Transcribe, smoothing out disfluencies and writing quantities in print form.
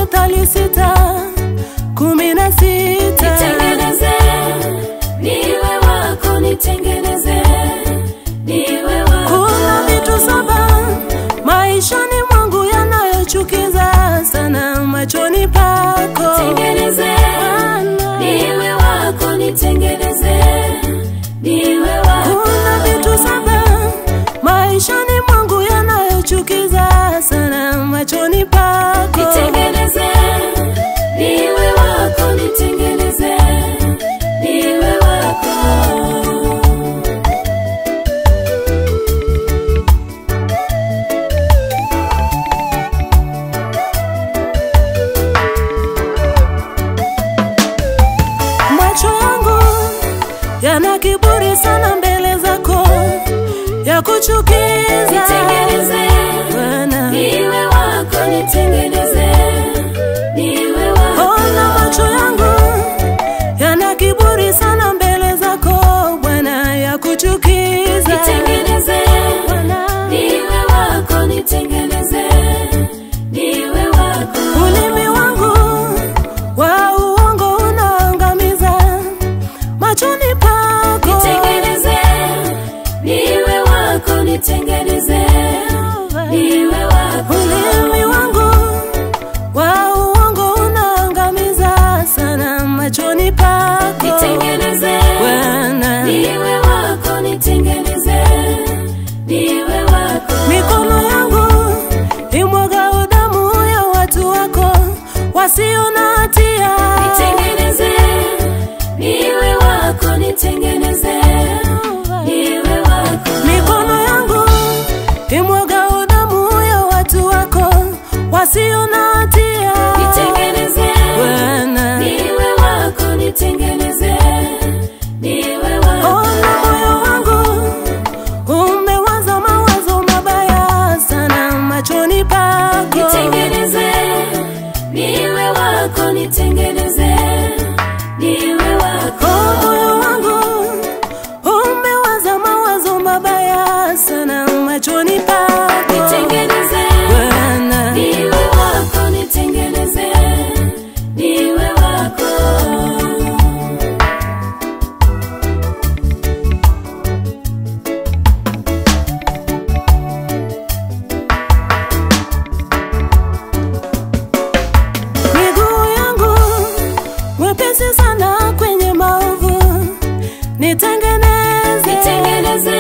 Mithali 6:16. Nitengeneze, niwe wako, nitengeneze, niwe wako. Kuna vitu 7 maishani mwangu yanayochukiza sana machoni pako. Nitengeneze, niwe wako, nitengeneze, niwe wako. Kuna vitu 7 maishani mwangu yanayochukiza sana machoni pako. Nitengeneze, niwe wako, nitengeneze, niwe wako. Macho yangu yana kiburi sana mbele zako, ya kuchukiza. Nitengeneze, niwe wako, nitengeneze, niwe wako. Ona macho yangu yana kiburi sana mbele zako Bwana, ya kuchukiza. Nitengeneze, niwe wako, nitengeneze, niwe wako. Ulimi wangu wa uongo unaangamiza machoni pako. Nitengeneze, niwe wako, nitengeneze, niwe wako. Ulimi wangu wa uongo unaangamiza sana machoni pako. Nitengeneze, Bwana, niwe wako, nitengeneze, niwe wako. mikono yangu imwaga damu ya watu wako wasio na hatia. Nitengeneze, niwe wako, nitengeneze, niwe wako. Mikono yangu imwaga damu ya watu wako wasio na hatia. Nitengeneze, Bwana, niwe wako, nitengeneze, niwe wako. ona moyo wangu umewaza mawazo mabaya sana machoni pako. Nitengeneze, niwe wako, nitengeneze, niwe wako. Moyo wangu umewaza mawazo mabaya sana machoni pako. Nitengeneze, Bwana, niwe wako, nitengeneze, niwe wako. miguu yangu wepesi sana kwenye maovu, nitengeneze. Nitengeneze,